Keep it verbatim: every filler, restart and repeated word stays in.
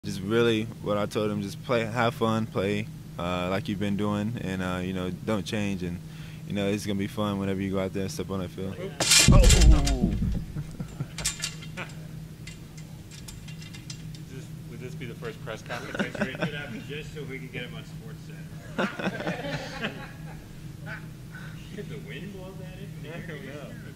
Just really what I told him, just play, have fun, play uh, like you've been doing, and, uh, you know, don't change. And, you know, it's going to be fun whenever you go out there and step on that field. Oh! This, would this be the first press conference injury? It could happen just so we can get him on Sports Center. Did the wind blow that in? I don't know.